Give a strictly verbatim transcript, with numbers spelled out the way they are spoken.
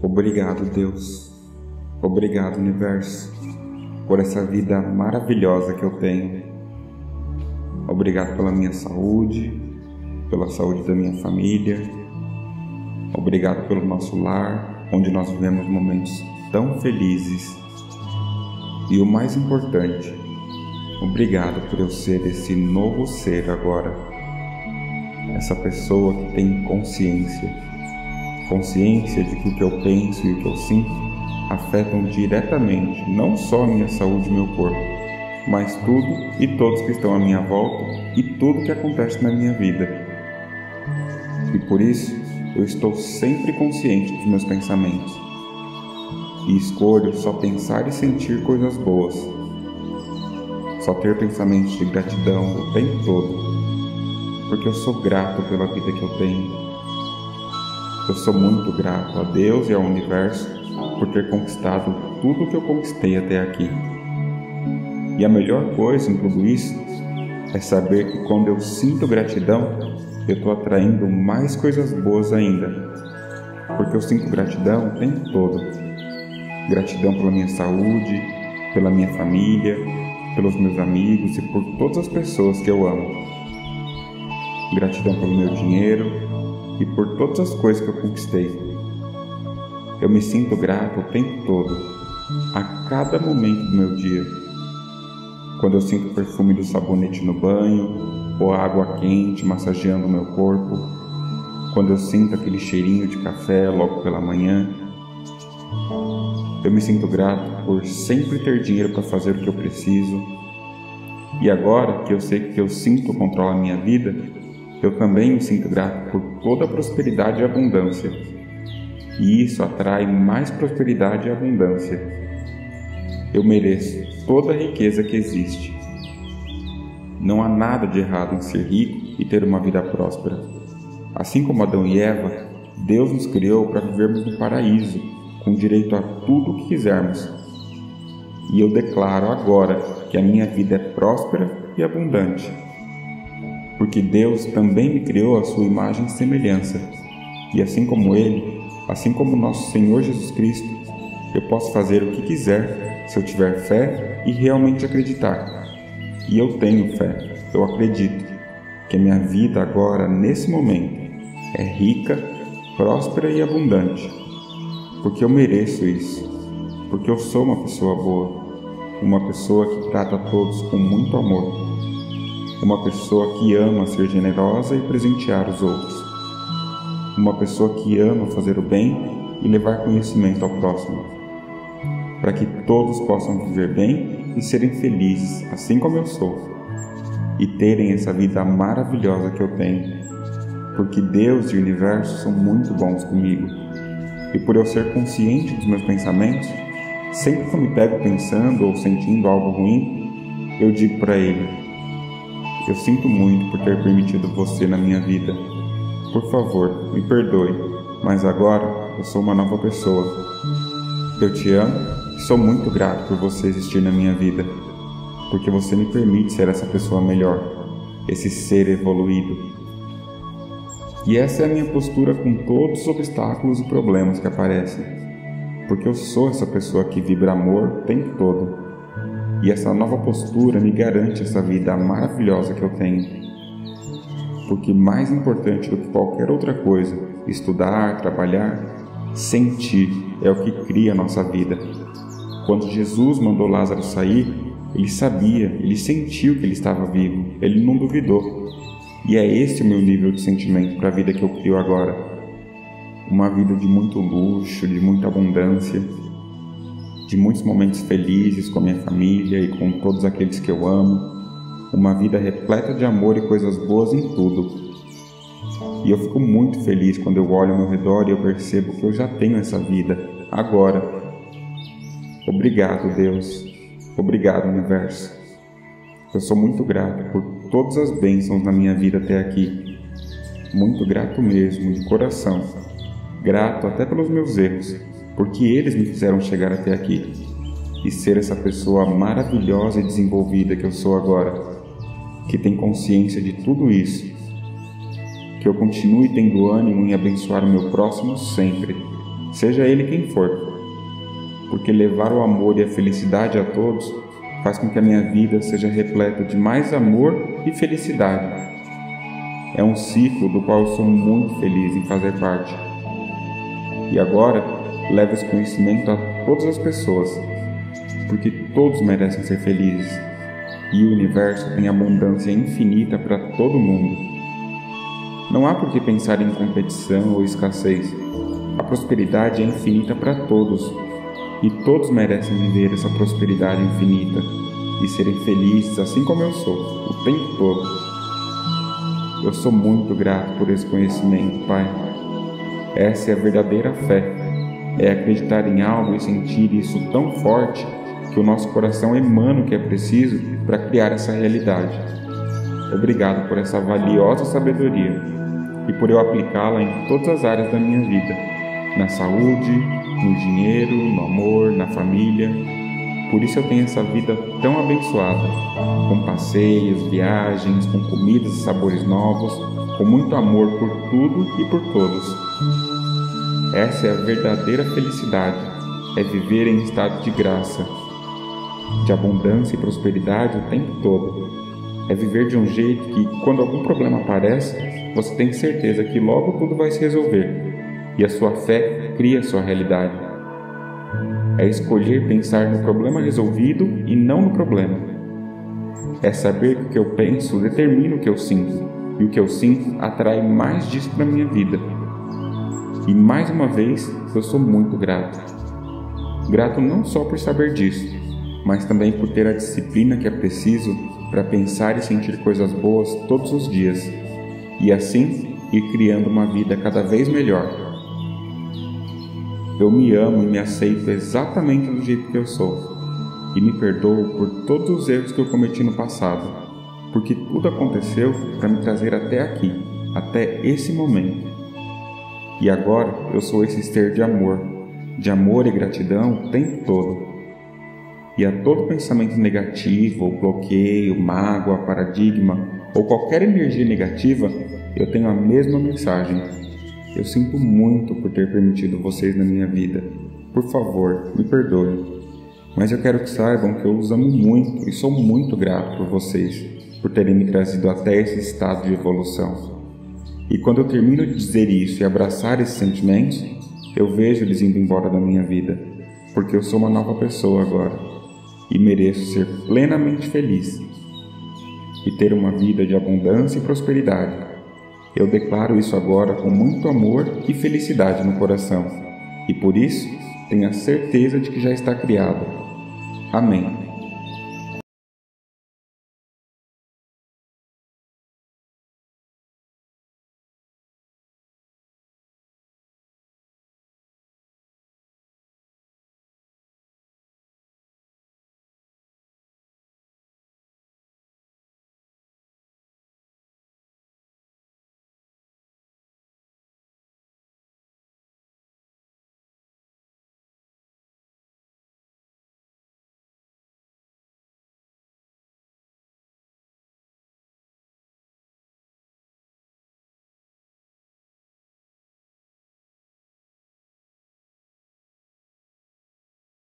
Obrigado, Deus. Obrigado, Universo, por essa vida maravilhosa que eu tenho. Obrigado pela minha saúde, pela saúde da minha família. Obrigado pelo nosso lar, onde nós vivemos momentos tão felizes. E o mais importante, obrigado por eu ser esse novo ser agora. Essa pessoa que tem consciência. Consciência de que o que eu penso e o que eu sinto afetam diretamente não só a minha saúde e meu corpo, mas tudo e todos que estão à minha volta e tudo que acontece na minha vida. E por isso, eu estou sempre consciente dos meus pensamentos. E escolho só pensar e sentir coisas boas. Só ter pensamentos de gratidão o tempo todo. Porque eu sou grato pela vida que eu tenho. Eu sou muito grato a Deus e ao Universo por ter conquistado tudo o que eu conquistei até aqui. E a melhor coisa em tudo isso é saber que quando eu sinto gratidão, eu estou atraindo mais coisas boas ainda. Porque eu sinto gratidão o tempo todo. Gratidão pela minha saúde, pela minha família, pelos meus amigos e por todas as pessoas que eu amo. Gratidão pelo meu dinheiro e por todas as coisas que eu conquistei. Eu me sinto grato o tempo todo, a cada momento do meu dia. Quando eu sinto o perfume do sabonete no banho, ou a água quente massageando o meu corpo. Quando eu sinto aquele cheirinho de café logo pela manhã. Eu me sinto grato por sempre ter dinheiro para fazer o que eu preciso. E agora que eu sei que eu sinto controlar a minha vida, eu também me sinto grato por toda a prosperidade e abundância. E isso atrai mais prosperidade e abundância. Eu mereço toda a riqueza que existe. Não há nada de errado em ser rico e ter uma vida próspera. Assim como Adão e Eva, Deus nos criou para vivermos no paraíso, com direito a tudo o que quisermos. E eu declaro agora que a minha vida é próspera e abundante. Porque Deus também me criou à sua imagem e semelhança. E assim como Ele, assim como nosso Senhor Jesus Cristo, eu posso fazer o que quiser se eu tiver fé e realmente acreditar. E eu tenho fé, eu acredito que a minha vida agora, nesse momento, é rica, próspera e abundante. Porque eu mereço isso. Porque eu sou uma pessoa boa. Uma pessoa que trata todos com muito amor. Uma pessoa que ama ser generosa e presentear os outros. Uma pessoa que ama fazer o bem e levar conhecimento ao próximo. Para que todos possam viver bem e serem felizes, assim como eu sou. E terem essa vida maravilhosa que eu tenho. Porque Deus e o Universo são muito bons comigo. E por eu ser consciente dos meus pensamentos, sempre que eu me pego pensando ou sentindo algo ruim, eu digo para Ele: eu sinto muito por ter permitido você na minha vida. Por favor, me perdoe, mas agora eu sou uma nova pessoa. Eu te amo e sou muito grato por você existir na minha vida, porque você me permite ser essa pessoa melhor, esse ser evoluído. E essa é a minha postura com todos os obstáculos e problemas que aparecem, porque eu sou essa pessoa que vibra amor o tempo todo. E essa nova postura me garante essa vida maravilhosa que eu tenho. Porque mais importante do que qualquer outra coisa, estudar, trabalhar, sentir é o que cria a nossa vida. Quando Jesus mandou Lázaro sair, ele sabia, ele sentiu que ele estava vivo, ele não duvidou. E é esse o meu nível de sentimento para a vida que eu crio agora. Uma vida de muito luxo, de muita abundância, de muitos momentos felizes com a minha família e com todos aqueles que eu amo. Uma vida repleta de amor e coisas boas em tudo. E eu fico muito feliz quando eu olho ao meu redor e eu percebo que eu já tenho essa vida, agora. Obrigado, Deus. Obrigado, Universo. Eu sou muito grato por todas as bênçãos na minha vida até aqui. Muito grato mesmo, de coração. Grato até pelos meus erros, porque eles me fizeram chegar até aqui e ser essa pessoa maravilhosa e desenvolvida que eu sou agora, que tem consciência de tudo isso, que eu continue tendo ânimo em abençoar o meu próximo sempre, seja ele quem for, porque levar o amor e a felicidade a todos faz com que a minha vida seja repleta de mais amor e felicidade. É um ciclo do qual eu sou muito feliz em fazer parte. E agora, levo esse conhecimento a todas as pessoas, porque todos merecem ser felizes, e o universo tem abundância infinita para todo mundo. Não há por que pensar em competição ou escassez. A prosperidade é infinita para todos, e todos merecem viver essa prosperidade infinita e serem felizes assim como eu sou, o tempo todo. Eu sou muito grato por esse conhecimento, Pai. Essa é a verdadeira fé. É acreditar em algo e sentir isso tão forte que o nosso coração emana o que é preciso para criar essa realidade. Obrigado por essa valiosa sabedoria e por eu aplicá-la em todas as áreas da minha vida, na saúde, no dinheiro, no amor, na família. Por isso eu tenho essa vida tão abençoada, com passeios, viagens, com comidas e sabores novos, com muito amor por tudo e por todos. Essa é a verdadeira felicidade, é viver em estado de graça, de abundância e prosperidade o tempo todo. É viver de um jeito que, quando algum problema aparece, você tem certeza que logo tudo vai se resolver, e a sua fé cria a sua realidade. É escolher pensar no problema resolvido e não no problema. É saber que o que eu penso determina o que eu sinto, e o que eu sinto atrai mais disso para a minha vida. E mais uma vez, eu sou muito grato. Grato não só por saber disso, mas também por ter a disciplina que é preciso para pensar e sentir coisas boas todos os dias, e assim ir criando uma vida cada vez melhor. Eu me amo e me aceito exatamente do jeito que eu sou, e me perdoo por todos os erros que eu cometi no passado, porque tudo aconteceu para me trazer até aqui, até esse momento. E agora eu sou esse ser de amor, de amor e gratidão o tempo todo. E a todo pensamento negativo, ou bloqueio, mágoa, paradigma, ou qualquer energia negativa, eu tenho a mesma mensagem. Eu sinto muito por ter permitido vocês na minha vida. Por favor, me perdoem. Mas eu quero que saibam que eu os amo muito e sou muito grato por vocês, por terem me trazido até esse estado de evolução. E quando eu termino de dizer isso e abraçar esses sentimentos, eu vejo eles indo embora da minha vida, porque eu sou uma nova pessoa agora. E mereço ser plenamente feliz e ter uma vida de abundância e prosperidade. Eu declaro isso agora com muito amor e felicidade no coração, e por isso tenho a certeza de que já está criado. Amém.